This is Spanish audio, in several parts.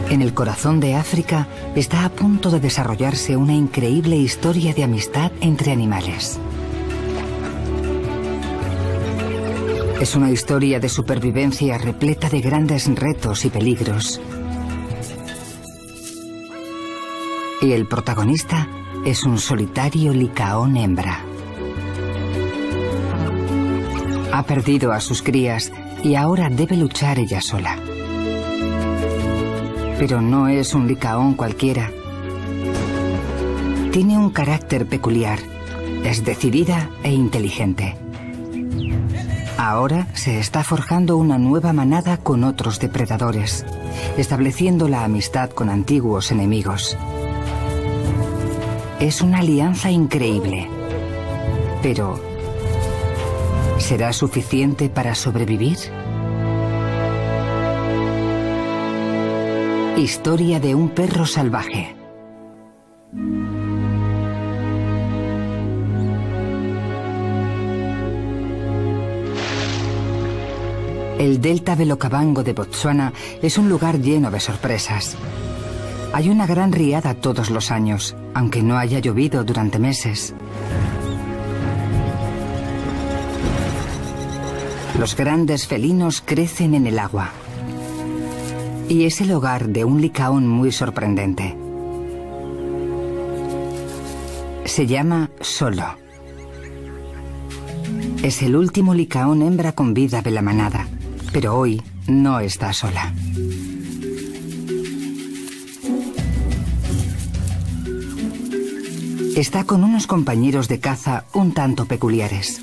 En el corazón de África está a punto de desarrollarse una increíble historia de amistad entre animales. Es una historia de supervivencia repleta de grandes retos y peligros. Y el protagonista es un solitario licaón hembra. Ha perdido a sus crías y ahora debe luchar ella sola. Pero no es un licaón cualquiera. Tiene un carácter peculiar. Es decidida e inteligente. Ahora se está forjando una nueva manada con otros depredadores, estableciendo la amistad con antiguos enemigos. Es una alianza increíble. Pero, ¿será suficiente para sobrevivir? Historia de un perro salvaje. El delta del Okavango de Botsuana es un lugar lleno de sorpresas. Hay una gran riada todos los años, aunque no haya llovido durante meses. Los grandes felinos crecen en el agua. Y es el hogar de un licaón muy sorprendente. Se llama Solo. Es el último licaón hembra con vida de la manada, pero hoy no está sola. Está con unos compañeros de caza un tanto peculiares.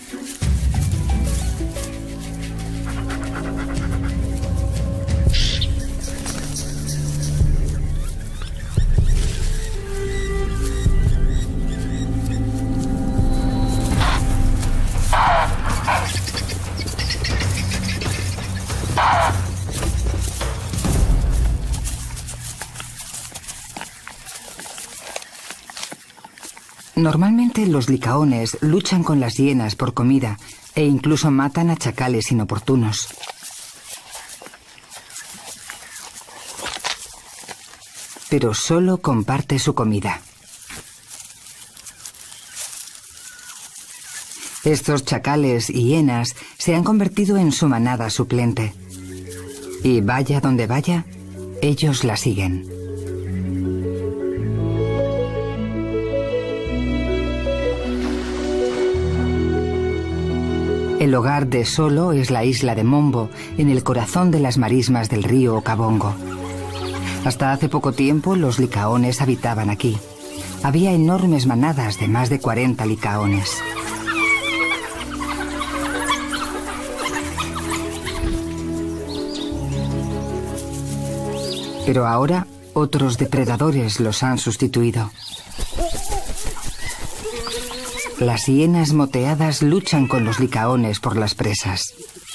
Normalmente los licaones luchan con las hienas por comida e incluso matan a chacales inoportunos. Pero solo comparte su comida. Estos chacales y hienas se han convertido en su manada suplente. Y vaya donde vaya, ellos la siguen. El hogar de Solo es la isla de Mombo, en el corazón de las marismas del río Okavango. Hasta hace poco tiempo los licaones habitaban aquí. Había enormes manadas de más de 40 licaones. Pero ahora otros depredadores los han sustituido. Las hienas moteadas luchan con los licaones por las presas.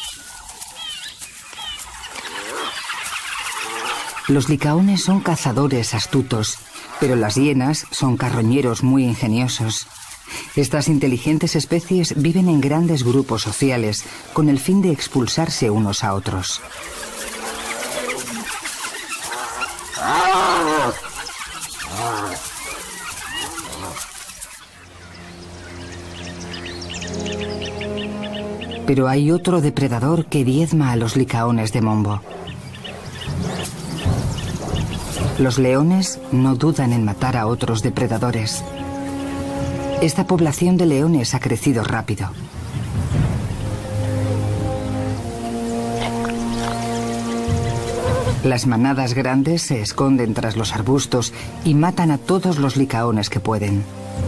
Los licaones son cazadores astutos, pero las hienas son carroñeros muy ingeniosos. Estas inteligentes especies viven en grandes grupos sociales con el fin de expulsarse unos a otros. Pero hay otro depredador que diezma a los licaones de Mombo. Los leones no dudan en matar a otros depredadores. Esta población de leones ha crecido rápido. Las manadas grandes se esconden tras los arbustos y matan a todos los licaones que pueden.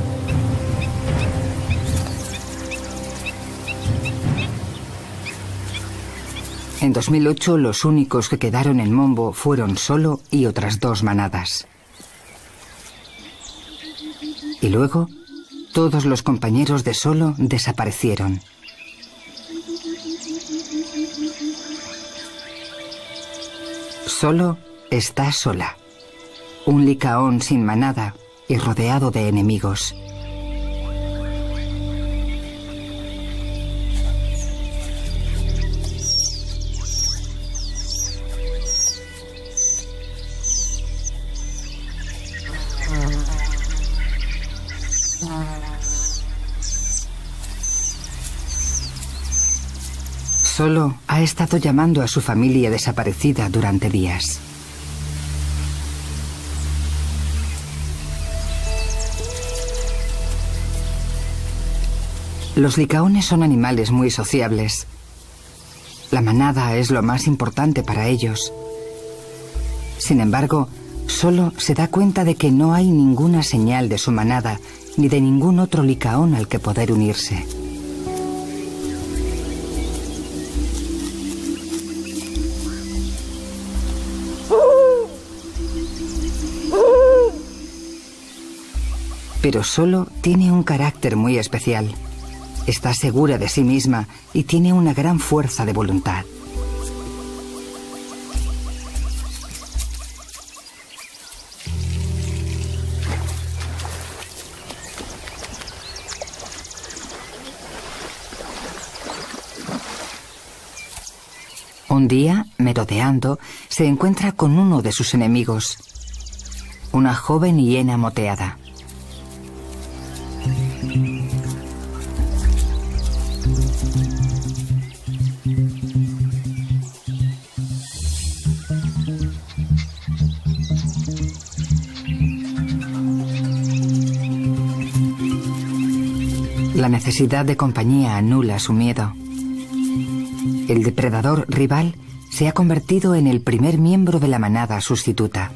En 2008, los únicos que quedaron en Mombo fueron Solo y otras 2 manadas. Y luego, todos los compañeros de Solo desaparecieron. Solo está sola. Un licaón sin manada y rodeado de enemigos. Solo ha estado llamando a su familia desaparecida durante días. Los licaones son animales muy sociables. La manada es lo más importante para ellos. Sin embargo, Solo se da cuenta de que no hay ninguna señal de su manada ni de ningún otro licaón al que poder unirse. Pero Solo tiene un carácter muy especial. Está segura de sí misma y tiene una gran fuerza de voluntad. Un día, merodeando, se encuentra con uno de sus enemigos, una joven hiena moteada. La necesidad de compañía anula su miedo. El depredador rival se ha convertido en el primer miembro de la manada sustituta.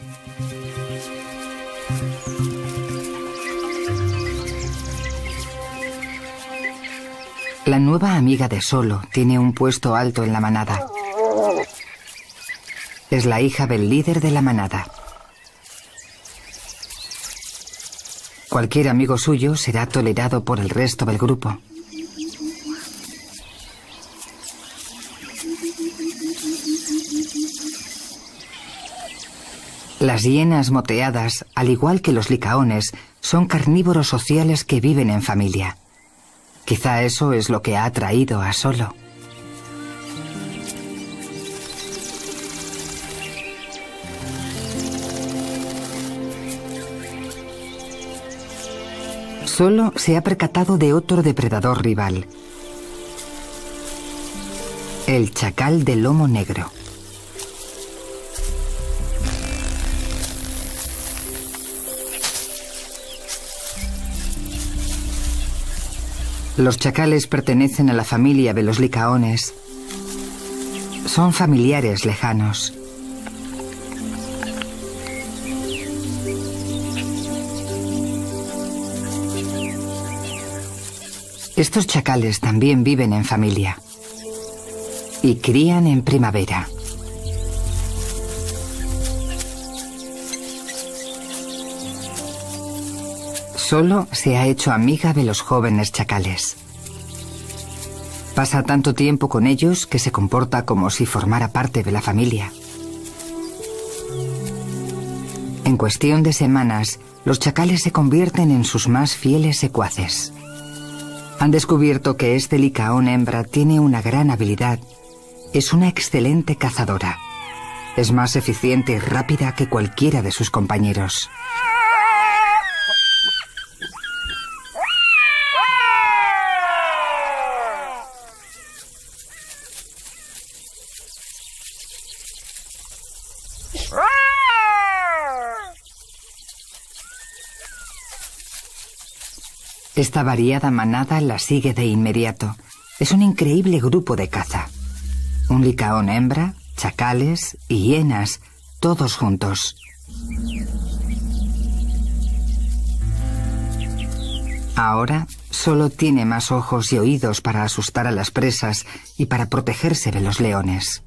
La nueva amiga de Solo tiene un puesto alto en la manada. Es la hija del líder de la manada. Cualquier amigo suyo será tolerado por el resto del grupo. Las hienas moteadas, al igual que los licaones, son carnívoros sociales que viven en familia. Quizá eso es lo que ha atraído a Solo. Solo se ha percatado de otro depredador rival, el chacal de lomo negro. Los chacales pertenecen a la familia de los licaones. Son familiares lejanos. Estos chacales también viven en familia y crían en primavera. Solo se ha hecho amiga de los jóvenes chacales. Pasa tanto tiempo con ellos que se comporta como si formara parte de la familia. En cuestión de semanas, los chacales se convierten en sus más fieles secuaces. Han descubierto que este licaón hembra tiene una gran habilidad. Es una excelente cazadora. Es más eficiente y rápida que cualquiera de sus compañeros. Esta variada manada la sigue de inmediato. Es un increíble grupo de caza. Un licaón hembra, chacales y hienas, todos juntos. Ahora solo tiene más ojos y oídos para asustar a las presas y para protegerse de los leones.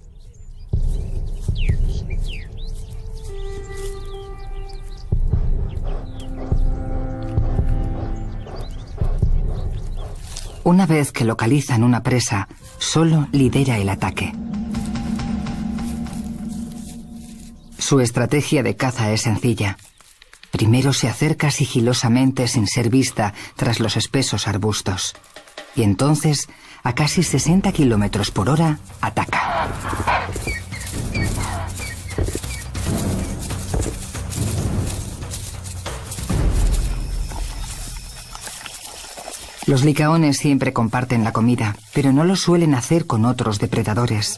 Una vez que localizan una presa, Solo lidera el ataque. Su estrategia de caza es sencilla. Primero se acerca sigilosamente sin ser vista tras los espesos arbustos. Y entonces, a casi 60 kilómetros por hora, ataca. Los licaones siempre comparten la comida, pero no lo suelen hacer con otros depredadores.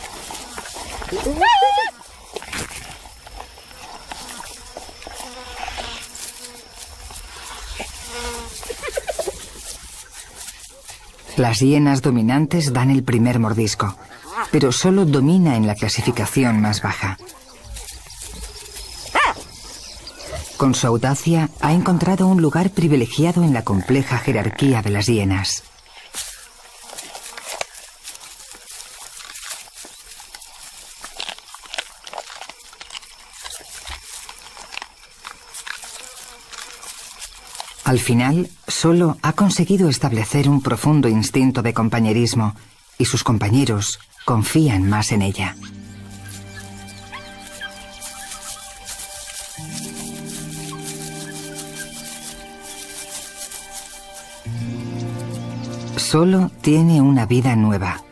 Las hienas dominantes dan el primer mordisco, pero solo domina en la clasificación más baja. Con su audacia, ha encontrado un lugar privilegiado en la compleja jerarquía de las hienas. Al final, solo ha conseguido establecer un profundo instinto de compañerismo y sus compañeros confían más en ella. Solo tiene una vida nueva.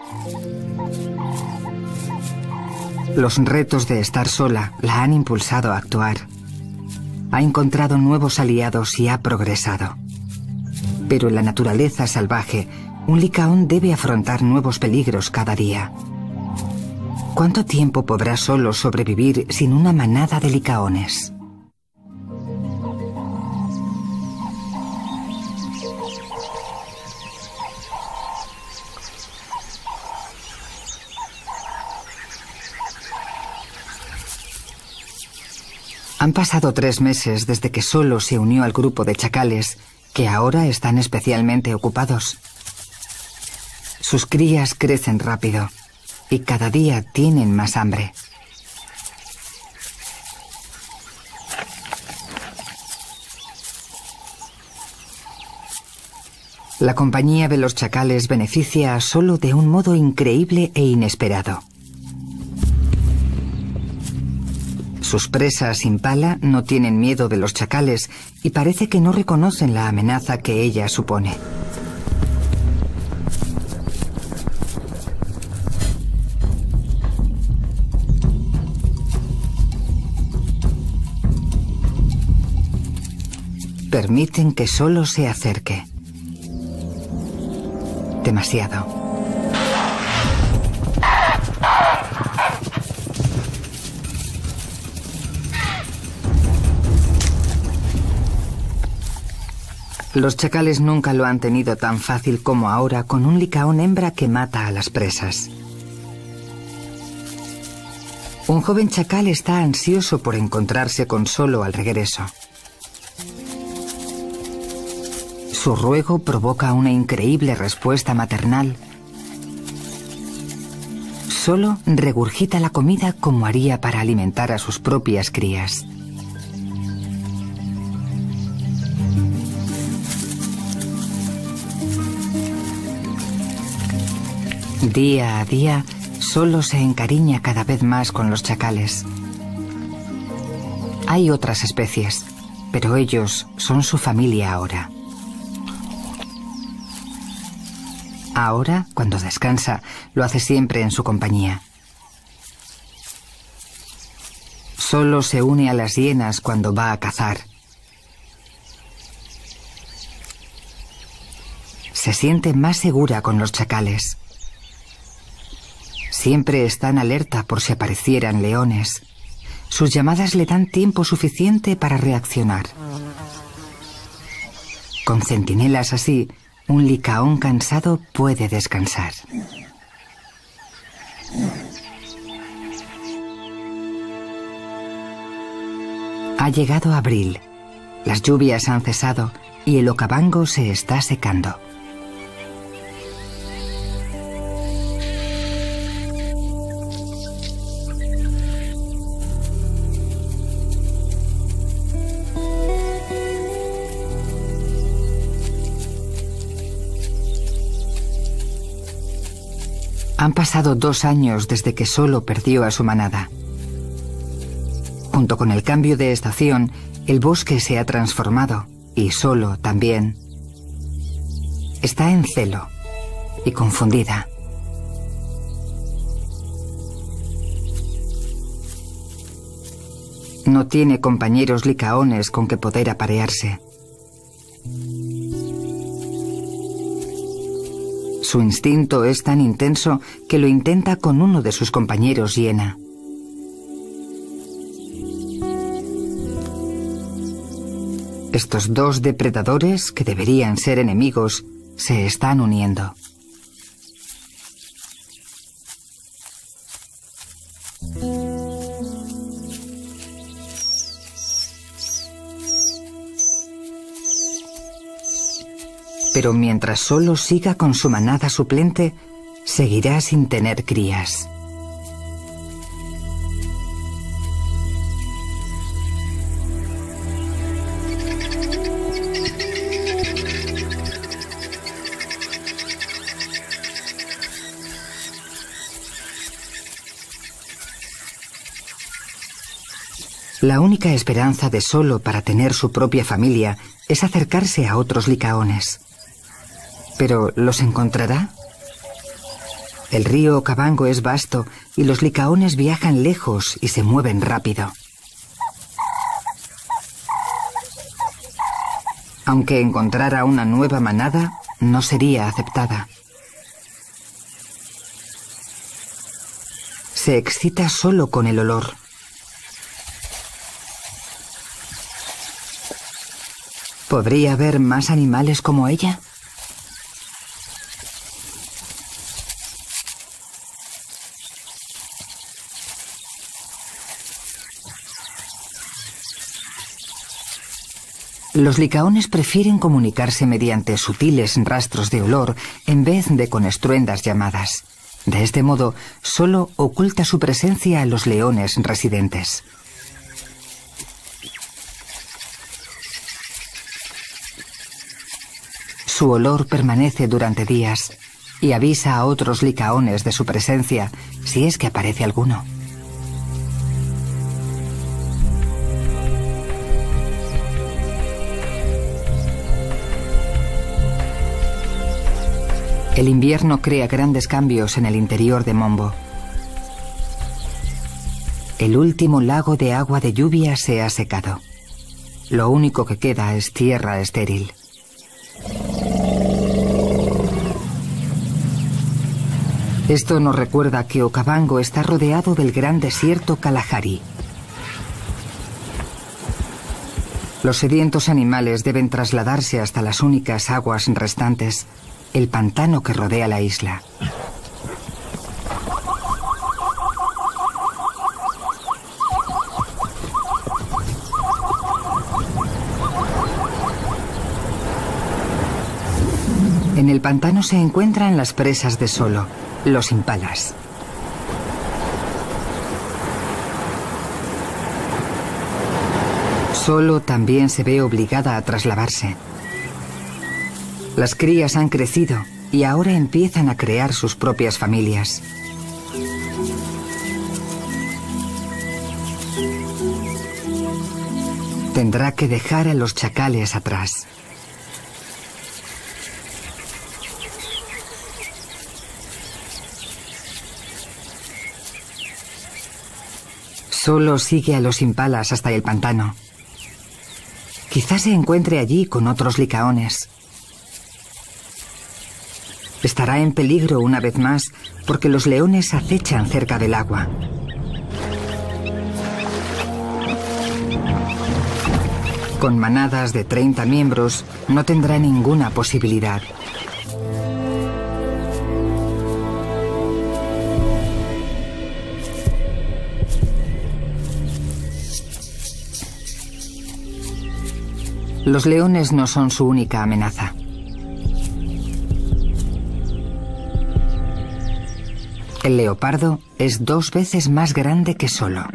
Los retos de estar sola la han impulsado a actuar. Ha encontrado nuevos aliados y ha progresado. Pero en la naturaleza salvaje, un licaón debe afrontar nuevos peligros cada día. ¿Cuánto tiempo podrá solo sobrevivir sin una manada de licaones? Han pasado 3 meses desde que Solo se unió al grupo de chacales, que ahora están especialmente ocupados. Sus crías crecen rápido y cada día tienen más hambre. La compañía de los chacales beneficia a Solo de un modo increíble e inesperado. Sus presas impala no tienen miedo de los chacales y parece que no reconocen la amenaza que ella supone. Permiten que Solo se acerque. Demasiado. Los chacales nunca lo han tenido tan fácil como ahora con un licaón hembra que mata a las presas. Un joven chacal está ansioso por encontrarse con Solo al regreso. Su ruego provoca una increíble respuesta maternal. Solo regurgita la comida como haría para alimentar a sus propias crías. Día a día, Solo se encariña cada vez más con los chacales. Hay otras especies, pero ellos son su familia ahora. Ahora, cuando descansa, lo hace siempre en su compañía. Solo se une a las hienas cuando va a cazar. Se siente más segura con los chacales. Siempre están alerta por si aparecieran leones. Sus llamadas le dan tiempo suficiente para reaccionar. Con centinelas así, un licaón cansado puede descansar. Ha llegado abril. Las lluvias han cesado y el Okavango se está secando. Han pasado 2 años desde que Solo perdió a su manada. Junto con el cambio de estación, el bosque se ha transformado, y Solo también. Está en celo y confundida. No tiene compañeros licaones con que poder aparearse. Su instinto es tan intenso que lo intenta con uno de sus compañeros hiena. Estos dos depredadores, que deberían ser enemigos, se están uniendo. Pero mientras solo siga con su manada suplente, seguirá sin tener crías. La única esperanza de Solo para tener su propia familia es acercarse a otros licaones. ¿Pero los encontrará? El río Okavango es vasto y los licaones viajan lejos y se mueven rápido. Aunque encontrara una nueva manada, no sería aceptada. Se excita solo con el olor. ¿Podría haber más animales como ella? Los licaones prefieren comunicarse mediante sutiles rastros de olor en vez de con estruendas llamadas. De este modo, solo oculta su presencia a los leones residentes. Su olor permanece durante días y avisa a otros licaones de su presencia si es que aparece alguno. El invierno crea grandes cambios en el interior de Mombo. El último lago de agua de lluvia se ha secado. Lo único que queda es tierra estéril. Esto nos recuerda que Okavango está rodeado del gran desierto Kalahari. Los sedientos animales deben trasladarse hasta las únicas aguas restantes, el pantano que rodea la isla. En el pantano se encuentran las presas de Solo, los impalas. Solo también se ve obligada a trasladarse. Las crías han crecido y ahora empiezan a crear sus propias familias. Tendrá que dejar a los chacales atrás. Solo sigue a los impalas hasta el pantano. Quizás se encuentre allí con otros licaones. Estará en peligro una vez más porque los leones acechan cerca del agua. Con manadas de 30 miembros no tendrá ninguna posibilidad. Los leones no son su única amenaza. El leopardo es 2 veces más grande que Solo.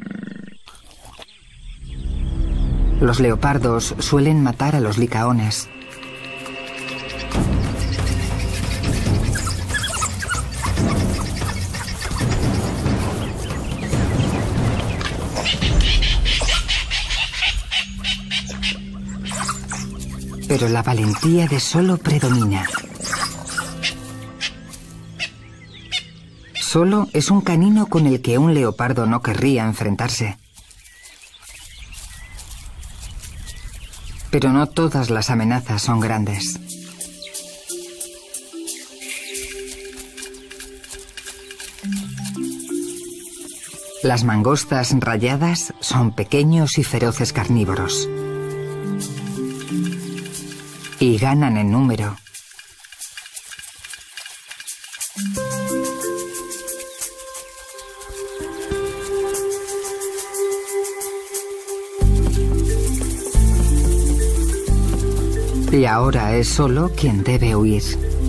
Los leopardos suelen matar a los licaones. Pero la valentía de Solo predomina. Solo es un canino con el que un leopardo no querría enfrentarse. Pero no todas las amenazas son grandes. Las mangostas rayadas son pequeños y feroces carnívoros. Y ganan en número. Y ahora es solo quien debe huir.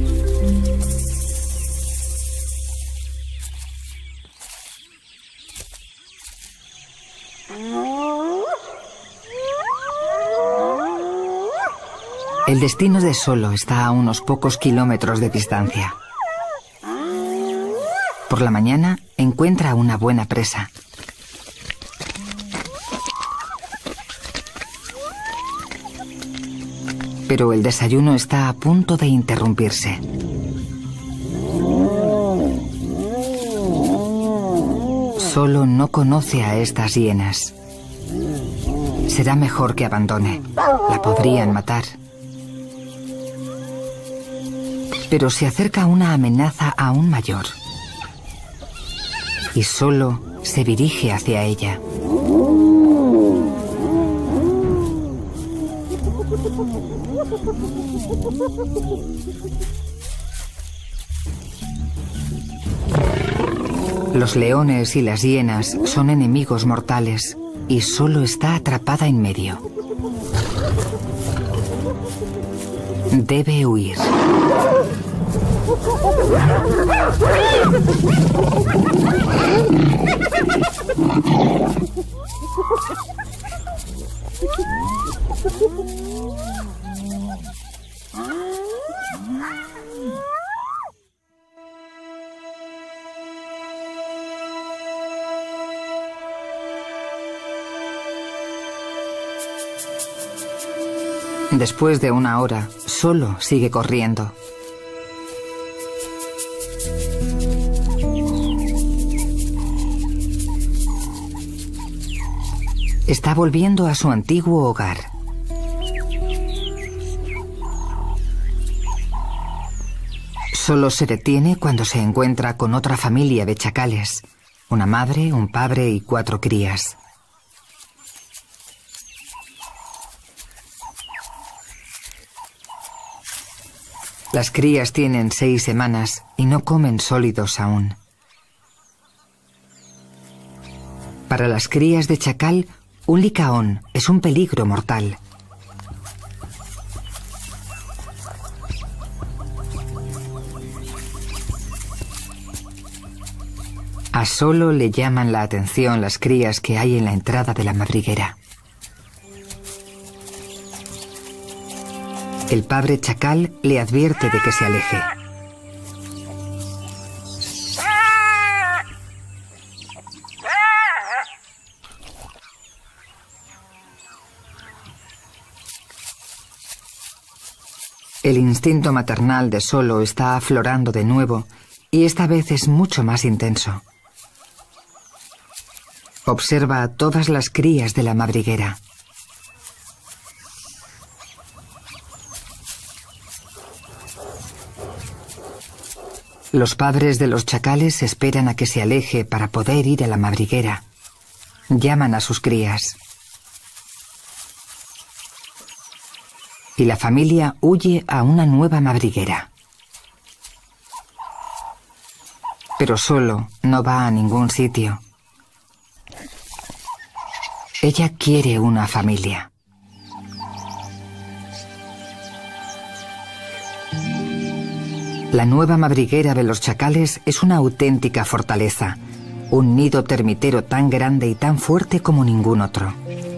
El destino de Solo está a unos pocos kilómetros de distancia. Por la mañana encuentra una buena presa. Pero el desayuno está a punto de interrumpirse. Solo no conoce a estas hienas. Será mejor que abandone. La podrían matar. Pero se acerca una amenaza aún mayor. Y Solo se dirige hacia ella. Los leones y las hienas son enemigos mortales y Solo está atrapada en medio. Debe huir. Después de una hora, Solo sigue corriendo. Está volviendo a su antiguo hogar. Solo se detiene cuando se encuentra con otra familia de chacales, una madre, un padre y 4 crías. Las crías tienen 6 semanas y no comen sólidos aún. Para las crías de chacal, un licaón es un peligro mortal. A Solo le llaman la atención las crías que hay en la entrada de la madriguera. El padre chacal le advierte de que se aleje. El instinto maternal de Solo está aflorando de nuevo y esta vez es mucho más intenso. Observa a todas las crías de la madriguera. Los padres de los chacales esperan a que se aleje para poder ir a la madriguera. Llaman a sus crías. Y la familia huye a una nueva madriguera. Pero Solo no va a ningún sitio. Ella quiere una familia. La nueva madriguera de los chacales es una auténtica fortaleza, un nido termitero tan grande y tan fuerte como ningún otro.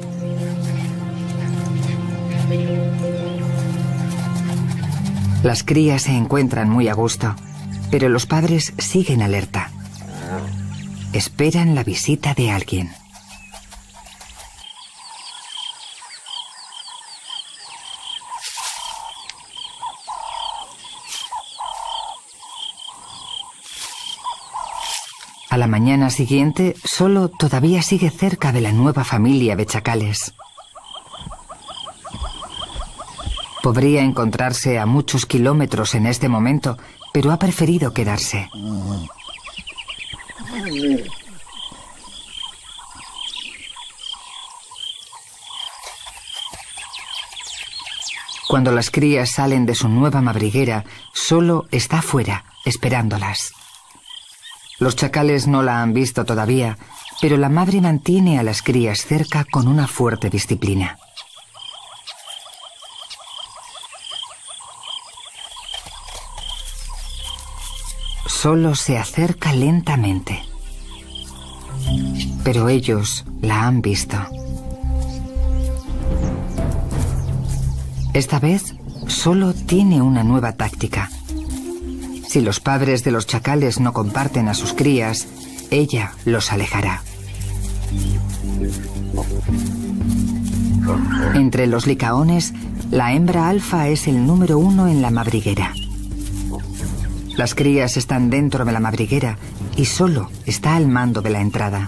Las crías se encuentran muy a gusto, pero los padres siguen alerta. Esperan la visita de alguien. A la mañana siguiente, Solo todavía sigue cerca de la nueva familia de chacales. Podría encontrarse a muchos kilómetros en este momento, pero ha preferido quedarse. Cuando las crías salen de su nueva madriguera, Solo está fuera, esperándolas. Los chacales no la han visto todavía, pero la madre mantiene a las crías cerca con una fuerte disciplina. Solo se acerca lentamente. Pero ellos la han visto. Esta vez, Solo tiene una nueva táctica. Si los padres de los chacales no comparten a sus crías, ella los alejará. Entre los licaones, la hembra alfa es el número 1 en la madriguera. Las crías están dentro de la madriguera y Solo está al mando de la entrada.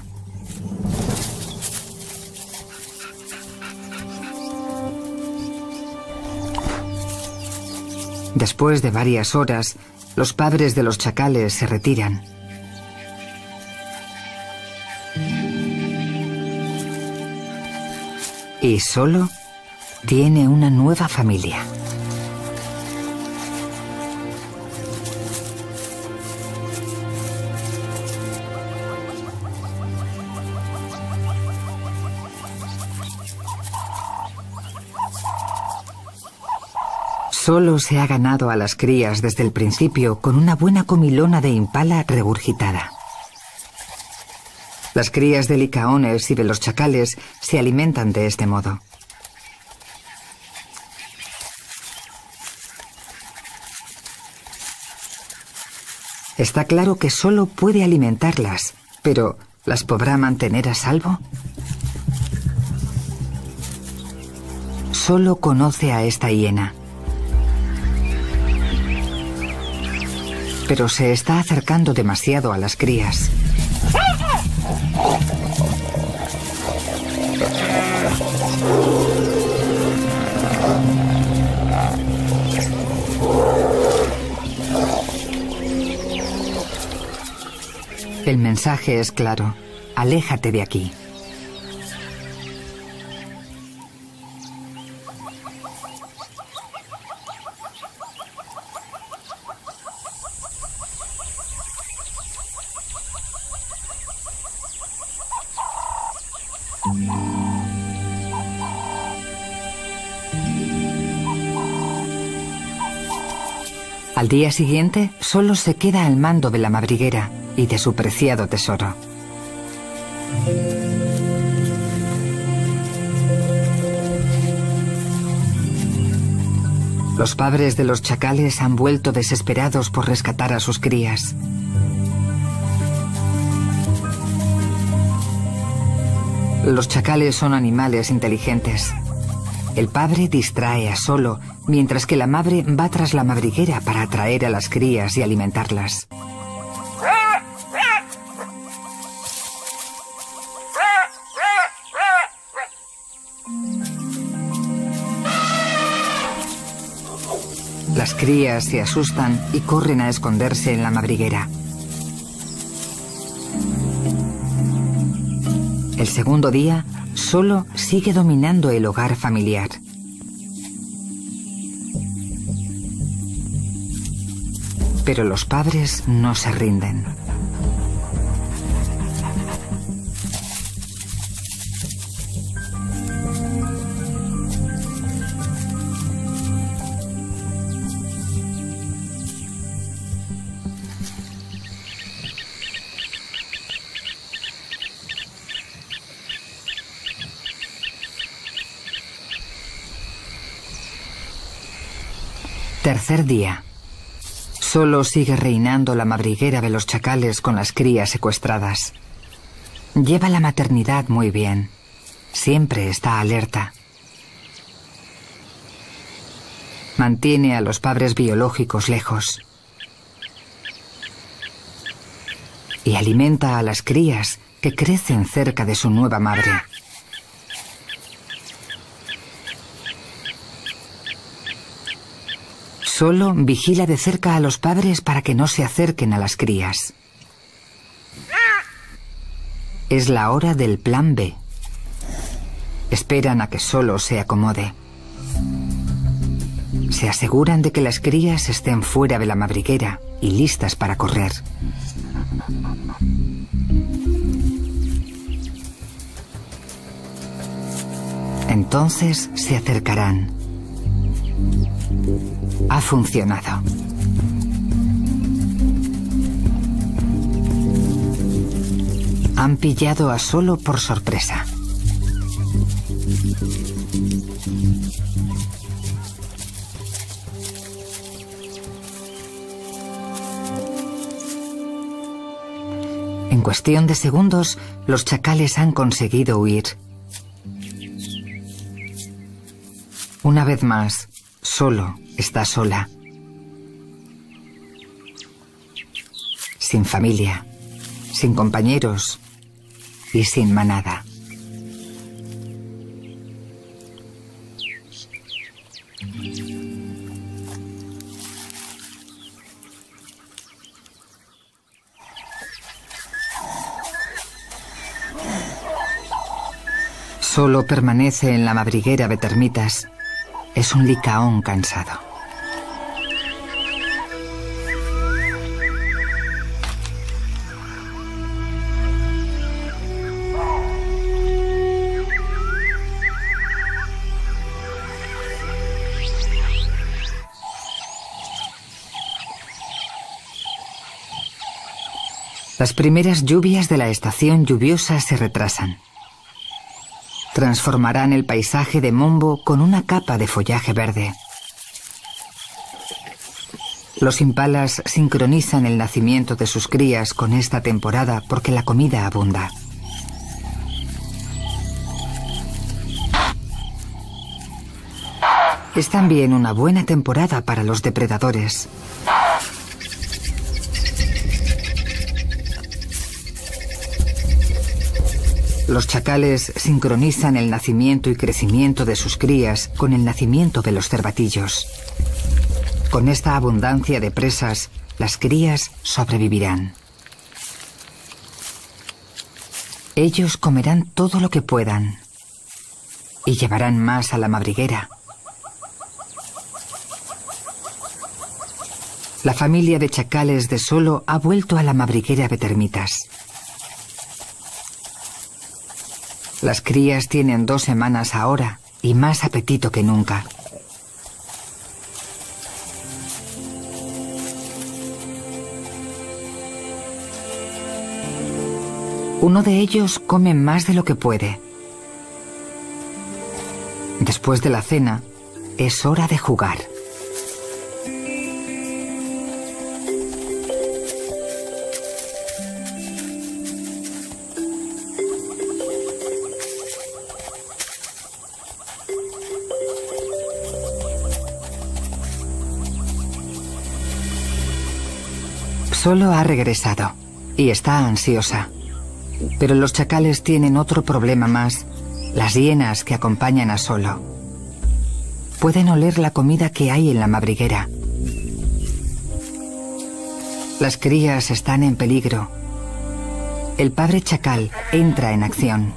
Después de varias horas, los padres de los chacales se retiran. Y Solo tiene una nueva familia. Solo se ha ganado a las crías desde el principio con una buena comilona de impala regurgitada. Las crías de licaones y de los chacales se alimentan de este modo. Está claro que Solo puede alimentarlas, pero ¿las podrá mantener a salvo? Solo conoce a esta hiena. Pero se está acercando demasiado a las crías. El mensaje es claro: aléjate de aquí. Al día siguiente, Solo se queda al mando de la madriguera y de su preciado tesoro. Los padres de los chacales han vuelto desesperados por rescatar a sus crías. Los chacales son animales inteligentes. El padre distrae a Solo, mientras que la madre va tras la madriguera para atraer a las crías y alimentarlas. Las crías se asustan y corren a esconderse en la madriguera. El segundo día, Solo sigue dominando el hogar familiar. Pero los padres no se rinden. Tercer día. Solo sigue reinando la madriguera de los chacales con las crías secuestradas. Lleva la maternidad muy bien. Siempre está alerta. Mantiene a los padres biológicos lejos. Y alimenta a las crías que crecen cerca de su nueva madre. Solo vigila de cerca a los padres para que no se acerquen a las crías. Es la hora del plan B. Esperan a que Solo se acomode. Se aseguran de que las crías estén fuera de la madriguera y listas para correr. Entonces se acercarán. Ha funcionado. Han pillado a Solo por sorpresa. En cuestión de segundos, los chacales han conseguido huir. Una vez más, Solo está sola. Sin familia, sin compañeros y sin manada. Solo permanece en la madriguera de termitas. Es un licaón cansado. Las primeras lluvias de la estación lluviosa se retrasan. Transformarán el paisaje de Mombo con una capa de follaje verde. Los impalas sincronizan el nacimiento de sus crías con esta temporada porque la comida abunda. Es también una buena temporada para los depredadores. Los chacales sincronizan el nacimiento y crecimiento de sus crías con el nacimiento de los cervatillos. Con esta abundancia de presas, las crías sobrevivirán. Ellos comerán todo lo que puedan y llevarán más a la madriguera. La familia de chacales de Solo ha vuelto a la madriguera de termitas. Las crías tienen 2 semanas ahora y más apetito que nunca. Uno de ellos come más de lo que puede. Después de la cena, es hora de jugar. Solo ha regresado y está ansiosa. Pero los chacales tienen otro problema más, las hienas que acompañan a Solo. Pueden oler la comida que hay en la madriguera. Las crías están en peligro. El padre chacal entra en acción.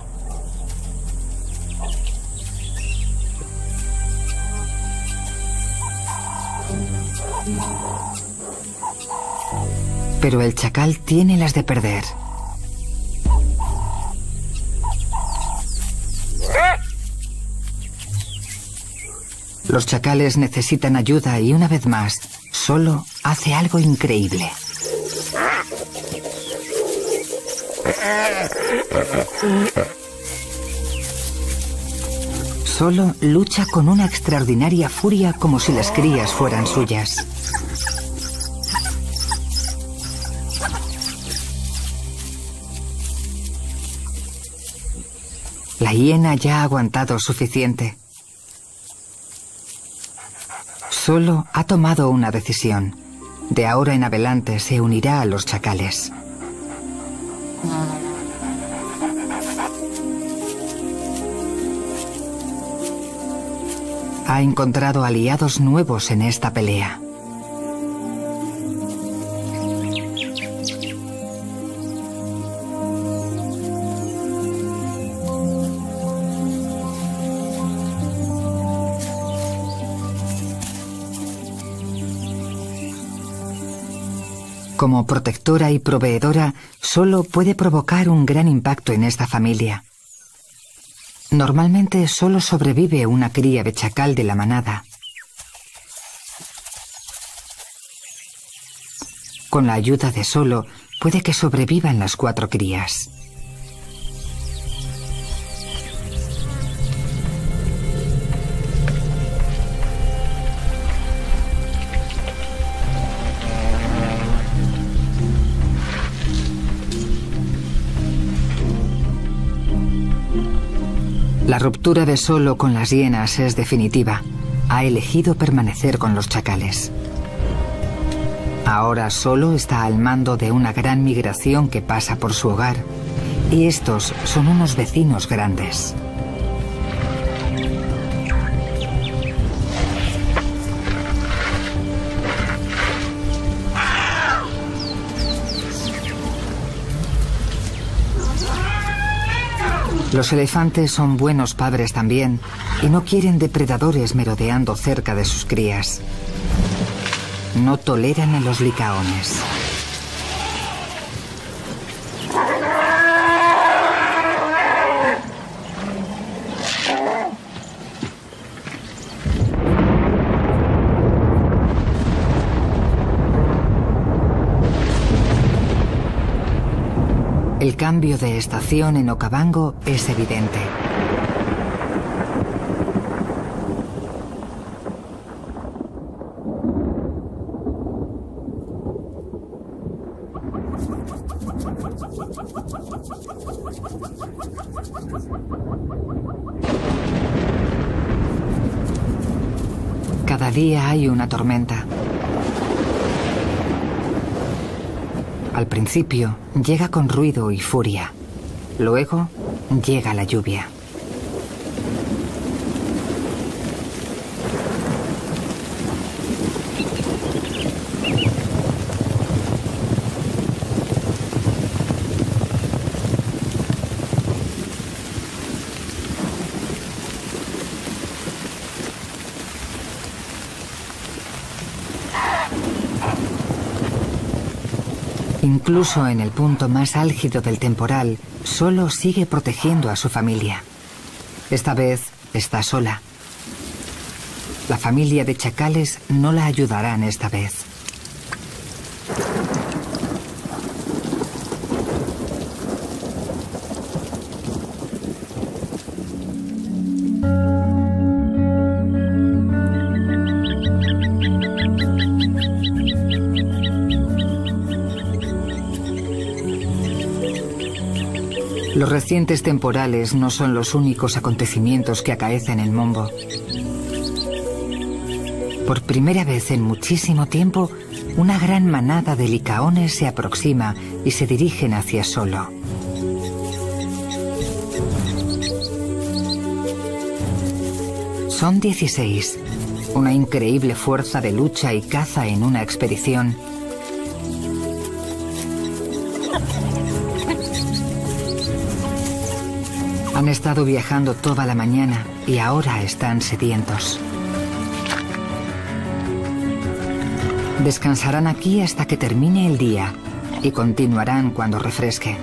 Pero el chacal tiene las de perder. Los chacales necesitan ayuda y una vez más, Solo hace algo increíble. Solo lucha con una extraordinaria furia como si las crías fueran suyas. La hiena ya ha aguantado suficiente. Solo ha tomado una decisión. De ahora en adelante se unirá a los chacales. Ha encontrado aliados nuevos en esta pelea. Como protectora y proveedora, Solo puede provocar un gran impacto en esta familia. Normalmente solo sobrevive una cría de chacal de la manada. Con la ayuda de Solo, puede que sobrevivan las 4 crías. La ruptura de Solo con las hienas es definitiva. Ha elegido permanecer con los chacales. Ahora Solo está al mando de una gran migración que pasa por su hogar, y estos son unos vecinos grandes. Los elefantes son buenos padres también y no quieren depredadores merodeando cerca de sus crías. No toleran a los licaones. El cambio de estación en Okavango es evidente. Cada día hay una tormenta. Al principio llega con ruido y furia. Luego llega la lluvia. Incluso en el punto más álgido del temporal, Solo sigue protegiendo a su familia. Esta vez está sola. La familia de chacales no la ayudarán esta vez. Los recientes temporales no son los únicos acontecimientos que acaecen en Mombo. Por primera vez en muchísimo tiempo, una gran manada de licaones se aproxima y se dirigen hacia Solo. Son 16, una increíble fuerza de lucha y caza en una expedición. Han estado viajando toda la mañana y ahora están sedientos. Descansarán aquí hasta que termine el día y continuarán cuando refresque.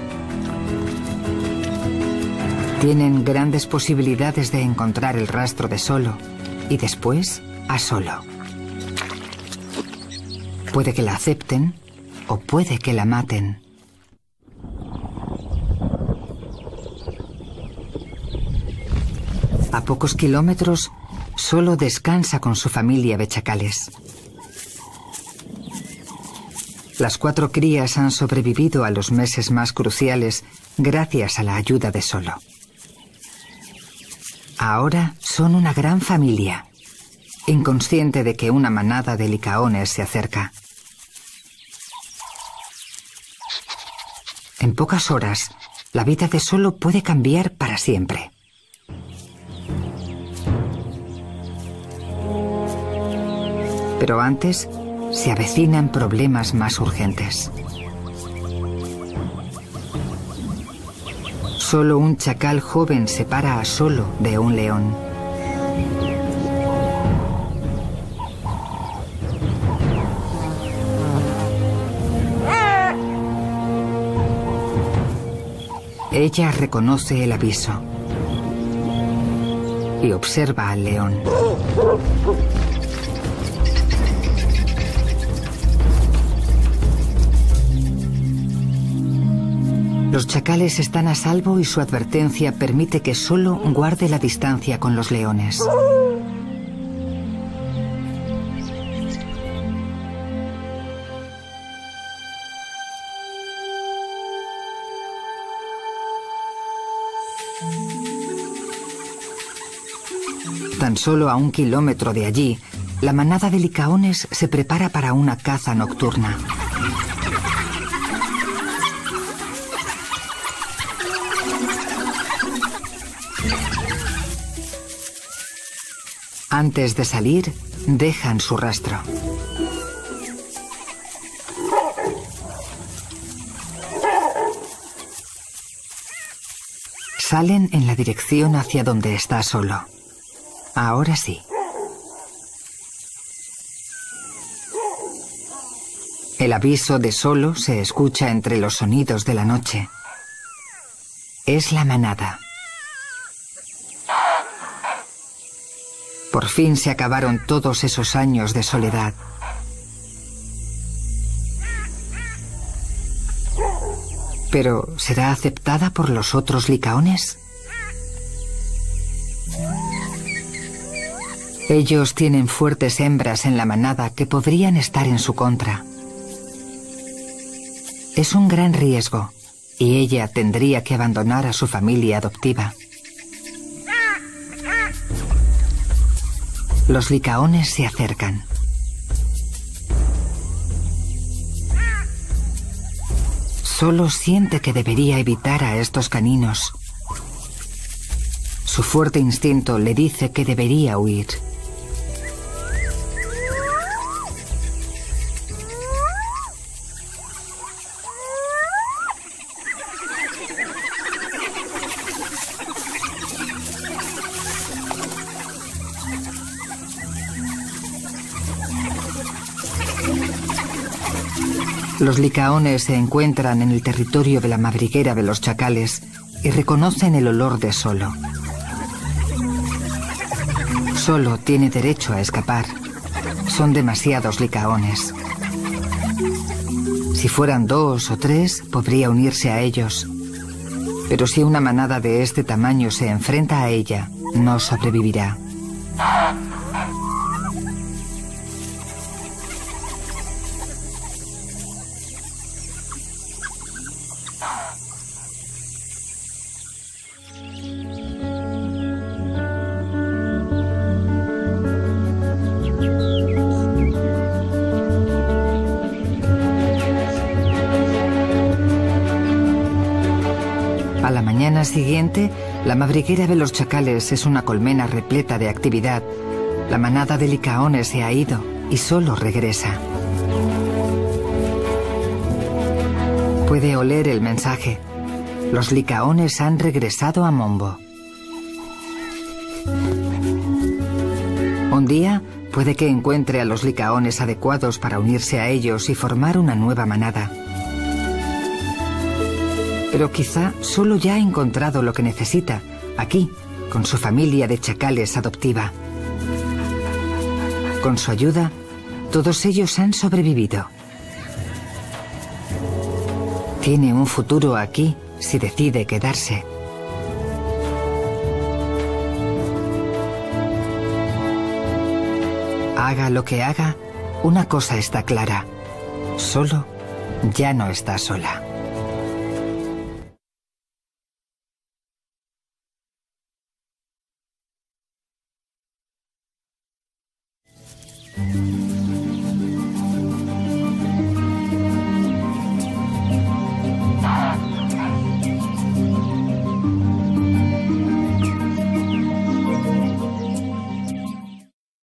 Tienen grandes posibilidades de encontrar el rastro de Solo y después a Solo. Puede que la acepten o puede que la maten. A pocos kilómetros, Solo descansa con su familia de chacales. Las 4 crías han sobrevivido a los meses más cruciales gracias a la ayuda de Solo. Ahora son una gran familia, inconsciente de que una manada de licaones se acerca. En pocas horas, la vida de Solo puede cambiar para siempre. Pero antes, se avecinan problemas más urgentes. Solo un chacal joven separa a Solo de un león. Ella reconoce el aviso y observa al león. Los chacales están a salvo y su advertencia permite que solo guarde la distancia con los leones. Tan solo a 1 kilómetro de allí, la manada de licaones se prepara para una caza nocturna. Antes de salir, dejan su rastro. Salen en la dirección hacia donde está solo. Ahora sí. El aviso de solo se escucha entre los sonidos de la noche. Es la manada. Por fin se acabaron todos esos años de soledad. ¿Pero será aceptada por los otros licaones? Ellos tienen fuertes hembras en la manada que podrían estar en su contra. Es un gran riesgo, y ella tendría que abandonar a su familia adoptiva. Los licaones se acercan. Solo siente que debería evitar a estos caninos. Su fuerte instinto le dice que debería huir. Los licaones se encuentran en el territorio de la madriguera de los chacales y reconocen el olor de Solo. Solo tiene derecho a escapar. Son demasiados licaones. Si fueran 2 o 3, podría unirse a ellos. Pero si una manada de este tamaño se enfrenta a ella, no sobrevivirá. A la mañana siguiente, la madriguera de los chacales es una colmena repleta de actividad. La manada de licaones se ha ido y solo regresa. Puede oler el mensaje. Los licaones han regresado a Mombo. Un día, puede que encuentre a los licaones adecuados para unirse a ellos y formar una nueva manada. Pero quizá solo ya ha encontrado lo que necesita, aquí, con su familia de chacales adoptiva. Con su ayuda, todos ellos han sobrevivido. Tiene un futuro aquí si decide quedarse. Haga lo que haga, una cosa está clara. Solo ya no está sola.